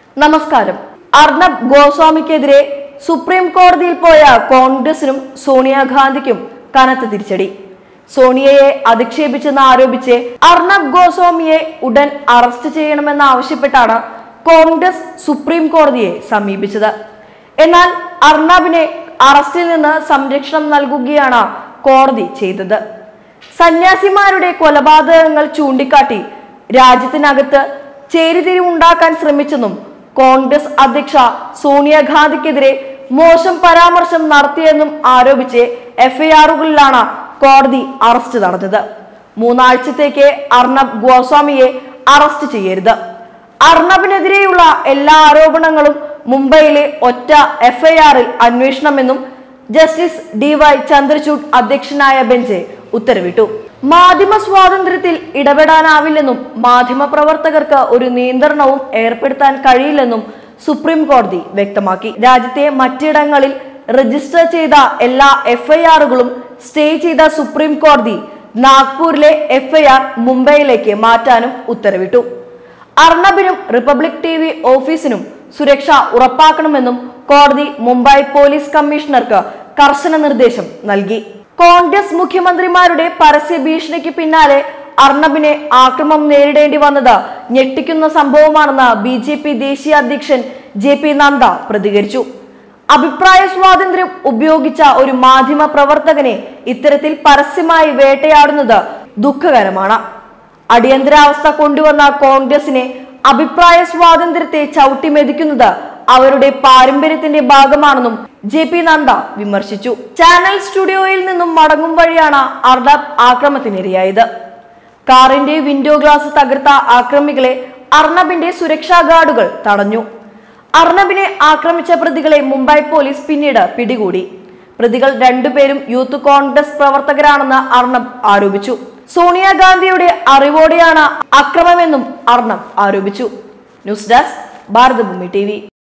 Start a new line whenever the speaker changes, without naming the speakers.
നമസ്കാരം. അർണബ് ഗോസ്വാമിക്കെതിരെ സുപ്രീം കോടതിയിൽ പോയ കോൺഗ്രസിനും സോണിയാഗാന്ധിക്കും കനത്ത തിരിച്ചടി. സോണിയയെ അധിക്ഷേപിച്ചെന്ന് ആരോപിച്ച് അർണബ് ഗോസ്വാമിയെ ഉടൻ അറസ്റ്റ് ചെയ്യണമെന്നാവശ്യപ്പെട്ടാണ് കോൺഗ്രസ് സുപ്രീം കോടതിയെ സമീപിച്ചത്. എന്നാൽ അർണബിനെ അറസ്റ്റിൽ നിന്ന് സംരക്ഷണം നൽകുകയാണ് കോടതി ചെയ്തത്. സന്യാസിമാരുടെ കൊലപാതകങ്ങൾ ചൂണ്ടിക്കാട്ടി രാജ്യത്തിനകത്ത് ചേരിതിരിവുണ്ടാക്കാൻ ശ്രമിച്ചെന്നും കോൺഗ്രസ് അധ്യക്ഷ സോണിയാഗാന്ധിക്കെതിരെ മോശം പരാമർശം നടത്തിയെന്നും ആരോപിച്ച് എഫ്ഐആറുകളിലാണ് കോടതി അറസ്റ്റ് നടന്നത്. 3 ആഴ്ചത്തേക്ക് അർണബ് ഗോസ്വാമിയെ അറസ്റ്റ് ചെയ്യരുത്. അർണബിനെതിരെയുള്ള എല്ലാ ആരോപണങ്ങളും മുംബൈയിലെ ഒറ്റ എഫ്ഐആറിൽ അന്വേഷണമെന്നും ജസ്റ്റിസ് DY ചന്ദ്രചൂഡ് അധ്യക്ഷനായ ബെഞ്ച് ഉത്തരവിട്ടു. മാധ്യമ സ്വാതന്ത്ര്യത്തിൽ ഇടപെടാനാവില്ലെന്നും മാധ്യമപ്രവർത്തകർക്ക് ഒരു നിയന്ത്രണവും ഏർപ്പെടുത്താൻ കഴിയില്ലെന്നും സുപ്രീം കോടതി വ്യക്തമാക്കി. രാജ്യത്തെ മറ്റിടങ്ങളിൽ രജിസ്റ്റർ ചെയ്ത എല്ലാ എഫ്ഐആറുകളും സ്റ്റേ ചെയ്ത സുപ്രീം കോടതി നാഗ്പൂരിലെ എഫ്ഐആർ മുംബൈയിലേക്ക് മാറ്റാനും ഉത്തരവിട്ടു. അർണബിനും റിപ്പബ്ലിക് TV ഓഫീസിനും സുരക്ഷ ഉറപ്പാക്കണമെന്നും കോടതി മുംബൈ പോലീസ് കമ്മീഷണർക്ക് കർശന നിർദ്ദേശം നൽകി. കോൺഗ്രസ് മുഖ്യമന്ത്രിമാരുടെ പരസ്യ ഭീഷണിക്ക് പിന്നാലെ അർണബിനെ ആക്രമണം നേരിടേണ്ടി വന്നത് ഞെട്ടിക്കുന്ന സംഭവമാണെന്ന് BJP ദേശീയ അധ്യക്ഷൻ JP നദ്ദ പ്രതികരിച്ചു. അഭിപ്രായ സ്വാതന്ത്ര്യം ഉപയോഗിച്ച ഒരു മാധ്യമ പ്രവർത്തകനെ ഇത്തരത്തിൽ പരസ്യമായി വേട്ടയാടുന്നത് ദുഃഖകരമാണ്. അടിയന്തരാവസ്ഥ കൊണ്ടുവന്ന കോൺഗ്രസിനെ അഭിപ്രായ സ്വാതന്ത്ര്യത്തെ ചവിട്ടിമെതിക്കുന്നത് അവരുടെ പാരമ്പര്യത്തിന്റെ ഭാഗമാണെന്നും JP നദ്ദ വിമർശിച്ചു. ചാനൽ സ്റ്റുഡിയോയിൽ നിന്നും മടങ്ങും വഴിയാണ് അർണബ് ആക്രമണത്തിനിരയായത്. കാറിന്റെ വിൻഡോ ഗ്ലാസ് തകർത്ത ആക്രമികളെ അർണബിന്റെ സുരക്ഷാ ഗാർഡുകൾ തടഞ്ഞു. അർണബിനെ ആക്രമിച്ച പ്രതികളെ മുംബൈ പോലീസ് പിന്നീട് പിടികൂടി. പ്രതികൾ 2 പേരും യൂത്ത് കോൺഗ്രസ് പ്രവർത്തകരാണെന്ന് അർണബ് ആരോപിച്ചു. സോണിയാഗാന്ധിയുടെ അറിവോടെയാണ് അക്രമമെന്നും അർണബ് ആരോപിച്ചു. News desk Bharatabhumi TV.